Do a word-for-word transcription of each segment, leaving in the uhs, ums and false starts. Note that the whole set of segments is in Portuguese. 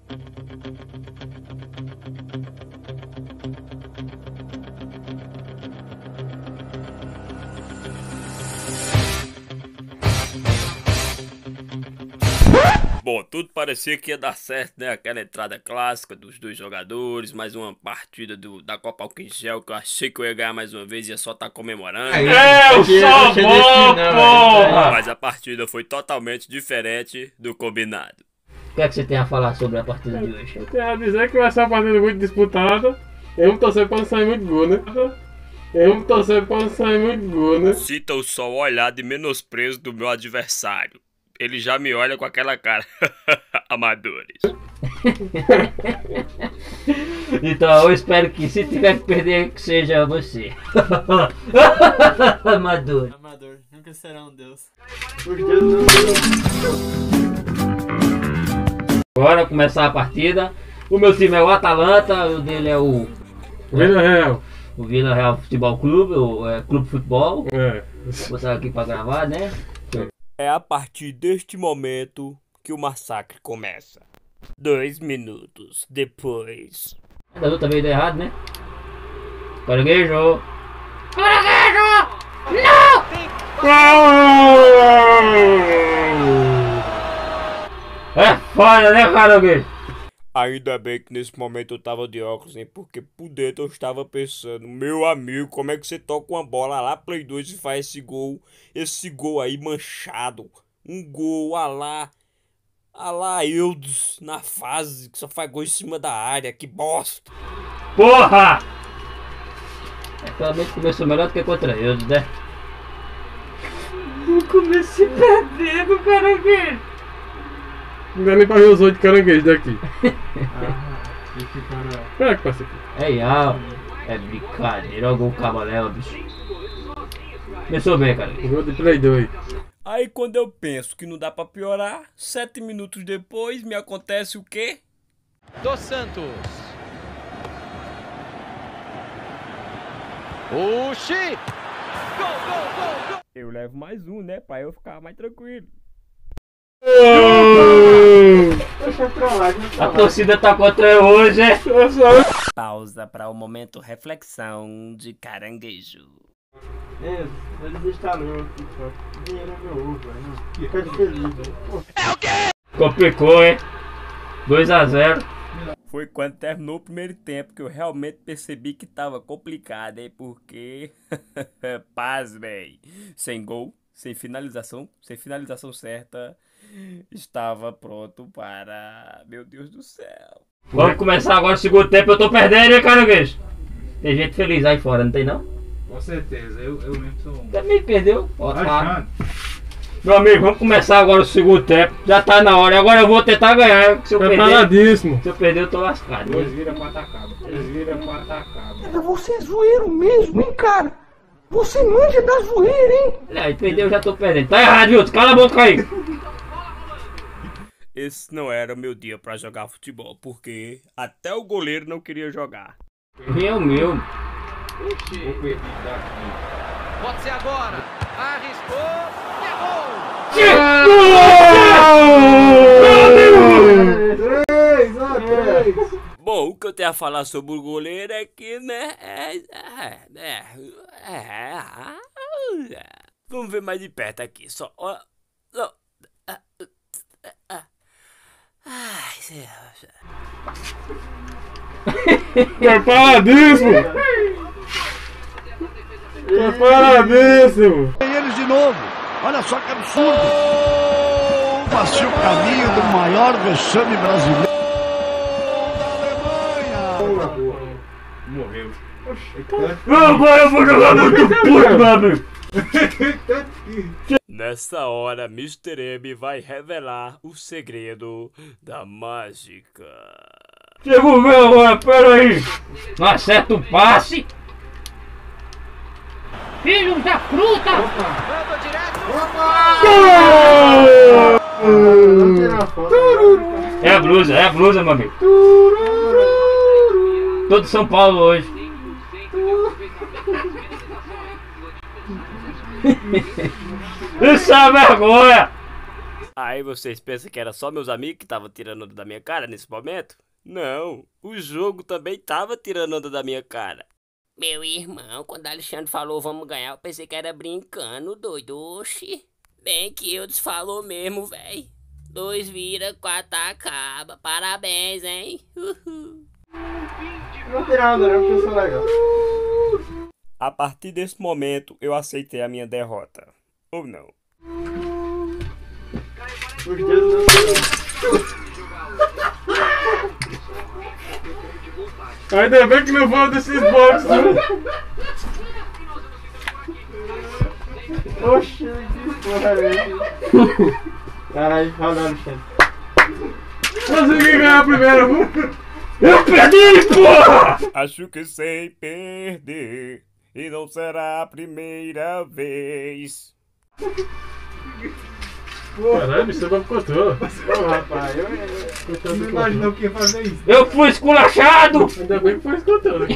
Bom, tudo parecia que ia dar certo, né? Aquela entrada clássica dos dois jogadores, mais uma partida do, da Copa Álcool Gel, que eu achei que eu ia ganhar mais uma vez e ia só estar comemorando. Eu sou bom, porra! Mas a partida foi totalmente diferente do combinado. O que é que você tem a falar sobre a partida de hoje? Eu tenho a dizer que vai ser uma partida muito disputada. Eu vou torcer pra não sair muito gol, né? Eu vou torcer pra não sair muito gol, né? Sinta só o olhar de menosprezo do meu adversário. Ele já me olha com aquela cara. Amadores. Então eu espero que se tiver que perder, que seja você. Amador. Amador, nunca será um deus. Bora começar a partida. O meu time é o Atalanta, o dele é o... Vila Real. O Vila Real Futebol Clube, o é, Clube Futebol. É. Vou sair aqui pra gravar, né? É a partir deste momento que o massacre começa. Dois minutos depois. Da luta veio errado, né? Caranguejo! Caranguejo! Não! É foda, né, caranguejo? Ainda bem que nesse momento eu tava de óculos, hein? Porque por dentro eu estava pensando, meu amigo, como é que você toca uma bola lá Play dois e faz esse gol? Esse gol aí manchado. Um gol a lá. A lá Eudes na fase, que só faz gol em cima da área. Que bosta. Porra! É, pelo menos começou melhor do que contra Eudes, né? Eu comecei perdendo, caranguejo! Não dá nem pra ver os oito caranguejos daqui. Ah, que cara. Espera que passa aqui. É, ah, é brincadeira, olha o gol cabaléu, bicho. Começou bem, cara. Gol de Play dois. Aí quando eu penso que não dá pra piorar, sete minutos depois me acontece o quê? Dos Santos. Oxi! Gol, gol, gol, gol! Eu levo mais um, né? Pra eu ficar mais tranquilo. A torcida tá contra eu hoje, é? Pausa para o momento reflexão de caranguejo. É, ele destalou aqui, só. Dinheiro é meu ovo, velho. Fica de feliz, velho. É o quê? Complicou, hein? dois a zero. Foi quando terminou o primeiro tempo que eu realmente percebi que tava complicado, hein? Porque, pasmem, sem gol, sem finalização, sem finalização certa, estava pronto para... Meu Deus do céu. Vamos começar agora o segundo tempo, eu tô perdendo, hein, caranguejo? Tem gente feliz aí fora, não tem não? Com certeza, eu, eu mesmo sou um. Também perdeu. Ó, tá. Achando. Meu amigo, vamos começar agora o segundo tempo. Já tá na hora, agora eu vou tentar ganhar. Se eu perder, Preparadíssimo. se eu perder eu tô lascado. Dois vira pra atacar. Dois vira pra atacar. Você é zoeiro mesmo, hein, cara? Você manja da zoeira, hein? Aí perdeu, eu já tô perdendo. Tá errado, viu? Cala a boca aí. Esse não era o meu dia para jogar futebol, porque até o goleiro não queria jogar. Meu, meu. Vou perder daqui. Pode ser agora. Arriscou. E é gol! Três a três. Bom, o que eu tenho a falar sobre o goleiro é que, né, é, é, é, é, é, vamos ver mais de perto aqui, só, ó, ó, ai, Preparadíssimo. Preparadíssimo. Tem eles de novo. Olha só que absurdo. Passou o caminho do maior vexame brasileiro. Morreu. Agora eu vou jogar muito puto, meu amigo. Nessa hora, mister M vai revelar o segredo da mágica. Chegou ver agora, pera aí. Não acerta o passe. Filho da fruta. Manda direto. É a blusa, é a blusa, meu amigo. Todo São Paulo hoje. Isso é vergonha. Aí vocês pensam que era só meus amigos que estavam tirando onda da minha cara nesse momento? Não, o jogo também tava tirando onda da minha cara. Meu irmão, quando Alexandre falou vamos ganhar, eu pensei que era brincando, doido. Oxi. Bem que eu desfalou mesmo, véi. Dois vira, quatro acaba. Parabéns, hein? Uhul. Não tem nada, não, porque eu sou legal. A partir desse momento, eu aceitei a minha derrota. Ou não? Os dedos não tem. Ainda bem que não foi desses box, né? Oxi, que porra é essa? Caralho, fala, Alexandre. Consegui ganhar a primeira, viu? Eu perdi, porra! Acho que sei perder. E não será a primeira vez. Caralho, você vai pro controle. Ô, rapaz, eu eu não imaginou que ia fazer isso. Eu fui esculachado! Ainda bem que foi controle.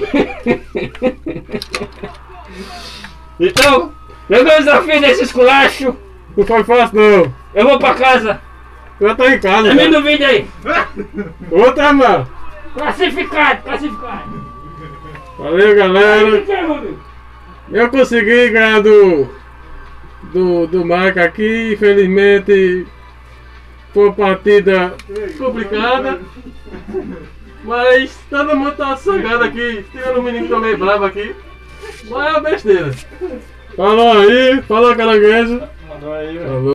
Então, eu ganhei o desafio desse esculacho. Não foi fácil, não. Eu vou pra casa. Já tá em casa. Termina Já. o vídeo aí. Outra, mano. Classificado, classificado. Valeu, galera. Eu consegui ganhar do, do, do Mike aqui, infelizmente foi uma partida complicada, mas todo mundo tá sossegado aqui, tirando o menino que tá meio bravo aqui, mas é uma besteira. Falou aí, falou caranguejo. Mandou aí, velho. Falou.